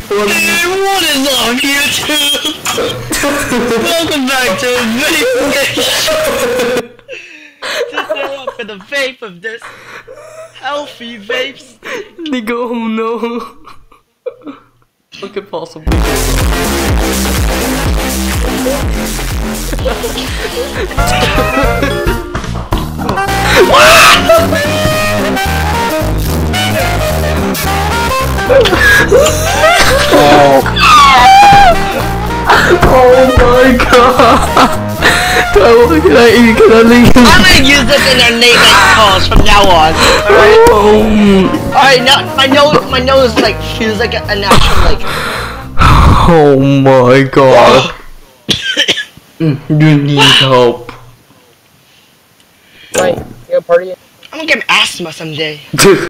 What is up, YouTube? Welcome back to Vaping Meme. Today I'm gonna vape of this healthy vapes. Nigga, oh no. Look at possible. Oh my god! I'm gonna use this in our late night calls from now on. Alright, now my nose like feels like an actual like. Oh my god! You need help. Right, you gonna party? I'm gonna get asthma someday.